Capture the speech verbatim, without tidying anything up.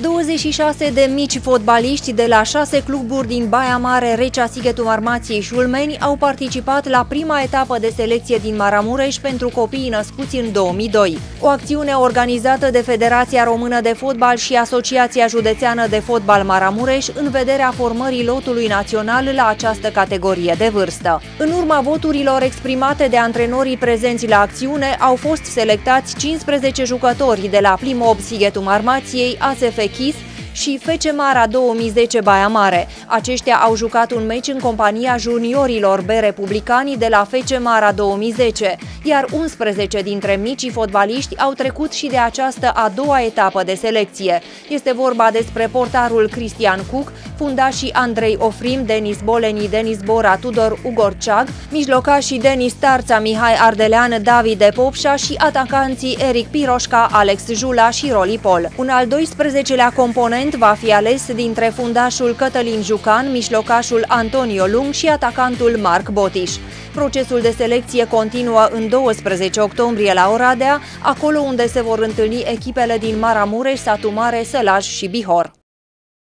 douăzeci și șase de mici fotbaliști de la șase cluburi din Baia Mare, Recea, Sighetul Marmației și Ulmeni au participat la prima etapă de selecție din Maramureș pentru copiii născuți în două mii doi. O acțiune organizată de Federația Română de Fotbal și Asociația Județeană de Fotbal Maramureș în vederea formării lotului național la această categorie de vârstă. În urma voturilor exprimate de antrenorii prezenți la acțiune, au fost selectați cincisprezece jucători de la Plimob Sighetul Marmației, A S F Chis și F C Mara două mii zece Baia Mare. Aceștia au jucat un meci în compania juniorilor B Republicani de la F C Mara două mii zece, iar unsprezece dintre micii fotbaliști au trecut și de această a doua etapă de selecție. Este vorba despre portarul Cristian Cuc, fundașii Andrei Ofrim, Denis Boleni, Denis Bora, Tudor Ugorceag, mijlocașii Denis Tarța, Mihai Ardelean, Davide Popșa și atacanții Eric Piroșca, Alex Jula și Roli Pol. Un al doisprezecelea component va fi ales dintre fundașul Cătălin Jucan, mijlocașul Antonio Lung și atacantul Marc Botiș. Procesul de selecție continuă în douăsprezece octombrie la Oradea, acolo unde se vor întâlni echipele din Maramureș, Satu Mare, Sălaj și Bihor.